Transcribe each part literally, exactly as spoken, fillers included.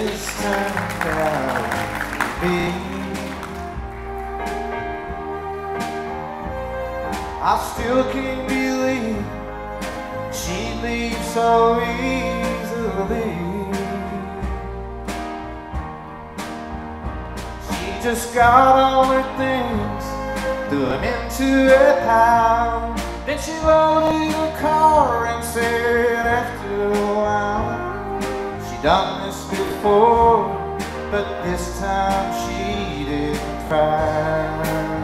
this turned out to be. I still can't believe she leaves so easily. She just got all her things, threw them into a pile. Then she loaded her car and said after a while, she done this before, but this time she didn't cry.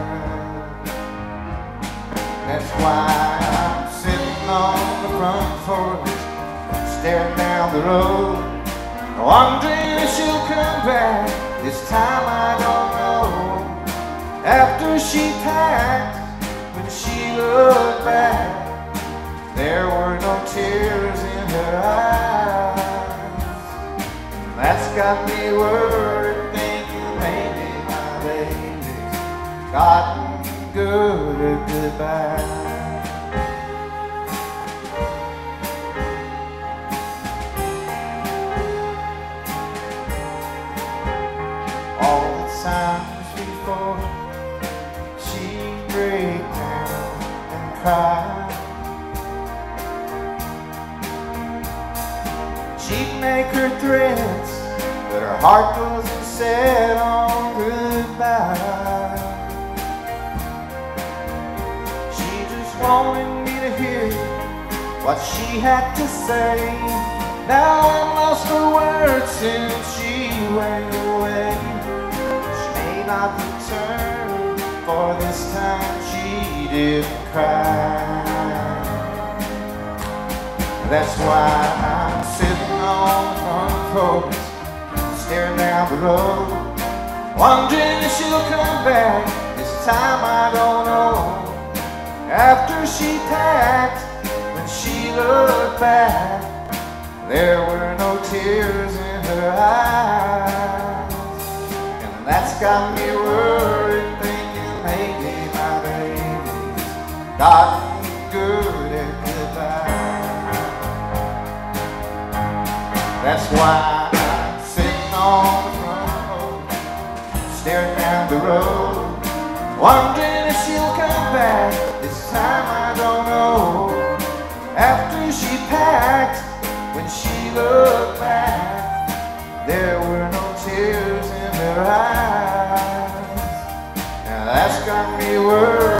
That's why I'm sitting on the front porch, staring down the road, wondering if she'll come back. This time I don't know. After she packed, when she looked back, there were no tears in her eyes. And that's got me worried, thinking maybe my baby's gotten good at goodbye. All the times before she'd break down and cry, she'd make her threats, but her heart wasn't set on goodbye. She just wanted me to hear what she had to say. Now I've lost her words since she went away. Not return, for this time she didn't cry. That's why I'm sitting on the front porch, staring down the road, wondering if she'll come back. This time I don't know. After she packed, when she looked back, there were no tears in her eyes. That's got me worried, thinking maybe my baby's gotten good at goodbye. That's why I'm sitting on the front porch, staring down the road, wondering if she'll come back. This time I don't know. After she packed, when she looked back, there were no tears in her eyes. Now that's got me worried.